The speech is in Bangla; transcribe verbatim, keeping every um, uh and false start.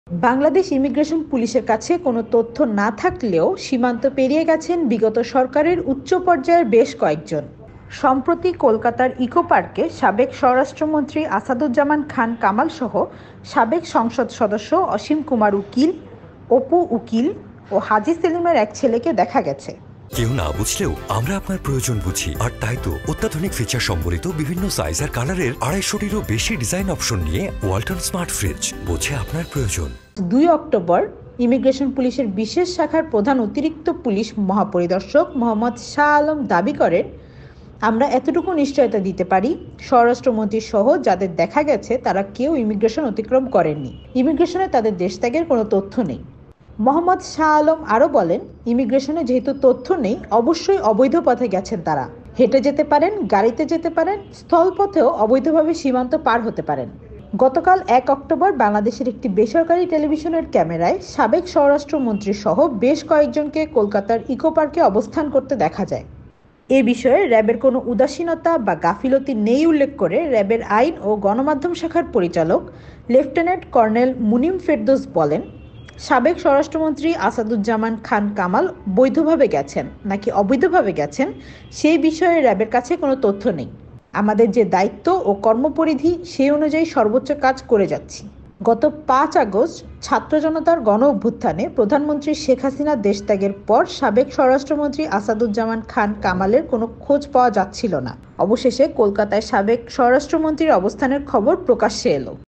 বাংলাদেশ ইমিগ্রেশন পুলিশের কাছে কোনো তথ্য না থাকলেও সীমান্ত পেরিয়ে গেছেন বিগত সরকারের উচ্চ পর্যায়ের বেশ কয়েকজন। সম্প্রতি কলকাতার ইকো পার্কে সাবেক স্বরাষ্ট্রমন্ত্রী আসাদুজ্জামান খান কামাল সহ সাবেক সংসদ সদস্য অসীম কুমার উকিল, অপু উকিল ও হাজি সেলিমের এক ছেলেকে দেখা গেছে। কেউ না বুঝলেও আমরা আপনার প্রয়োজন বুঝি, আর তাই তো অত্যাধুনিক ফিচার সম্বলিত বিভিন্ন সাইজ আর কালারের আড়াইশোটিরও বেশি ডিজাইন অপশন নিয়ে ওয়ালটন স্মার্ট ফ্রিজ বোঝে আপনার প্রয়োজন। দুই অক্টোবর ইমিগ্রেশন পুলিশের বিশেষ শাখার প্রধান অতিরিক্ত পুলিশ মহাপরিদর্শক মোহাম্মদ শাহ আলম দাবি করেন, আমরা এতটুকু নিশ্চয়তা দিতে পারি, স্বরাষ্ট্রমন্ত্রী সহ যাদের দেখা গেছে তারা কেউ ইমিগ্রেশন অতিক্রম করেননি। ইমিগ্রেশনে তাদের দেশ ত্যাগের কোনো তথ্য নেই। মোহাম্মদ শাহ আলম আরও বলেন, ইমিগ্রেশনে যেহেতু তথ্য নেই, অবশ্যই অবৈধ পথে গেছেন তারা। হেঁটে যেতে পারেন, গাড়িতে যেতে পারেন, স্থলপথেও অবৈধভাবে সীমান্ত পার হতে পারেন। গতকাল এক অক্টোবর বাংলাদেশের একটি বেসরকারি টেলিভিশনের ক্যামেরায় সাবেক স্বরাষ্ট্রমন্ত্রী সহ বেশ কয়েকজনকে কলকাতার ইকো পার্কে অবস্থান করতে দেখা যায়। এ বিষয়ে র্যাবের কোনো উদাসীনতা বা গাফিলতি নেই উল্লেখ করে র্যাবের আইন ও গণমাধ্যম শাখার পরিচালক লেফটেন্যান্ট কর্নেল মুনিম ফেরদৌস বলেন, সাবেক স্বরাষ্ট্রমন্ত্রী আসাদুজ্জামান খান কামাল বৈধভাবে গেছেন নাকি অবৈধভাবে গেছেন সেই বিষয়ে র্যাবের কাছে কোনো তথ্য নেই। আমাদের যে দায়িত্ব ও কর্মপরিধি সেই অনুযায়ী সর্বোচ্চ কাজ করে যাচ্ছি। গত পাঁচ আগস্ট ছাত্র জনতার গণ অভ্যুত্থানে প্রধানমন্ত্রী শেখ হাসিনা দেশত্যাগের পর সাবেক স্বরাষ্ট্রমন্ত্রী আসাদুজ্জামান খান কামালের কোনো খোঁজ পাওয়া যাচ্ছিল না। অবশেষে কলকাতায় সাবেক স্বরাষ্ট্রমন্ত্রীর অবস্থানের খবর প্রকাশ্যে এলো।